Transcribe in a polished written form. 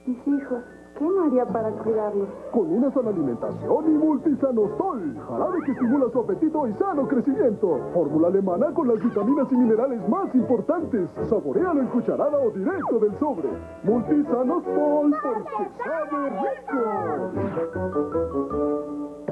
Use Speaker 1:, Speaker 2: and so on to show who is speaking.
Speaker 1: Mis hijos, ¿qué no haría para cuidarlos?
Speaker 2: Con una sana alimentación y Multisanostol, jarabe que estimula su apetito y sano crecimiento. Fórmula alemana con las vitaminas y minerales más importantes. Saboréalo en cucharada o directo del sobre. Multisanostol, porque sabe rico.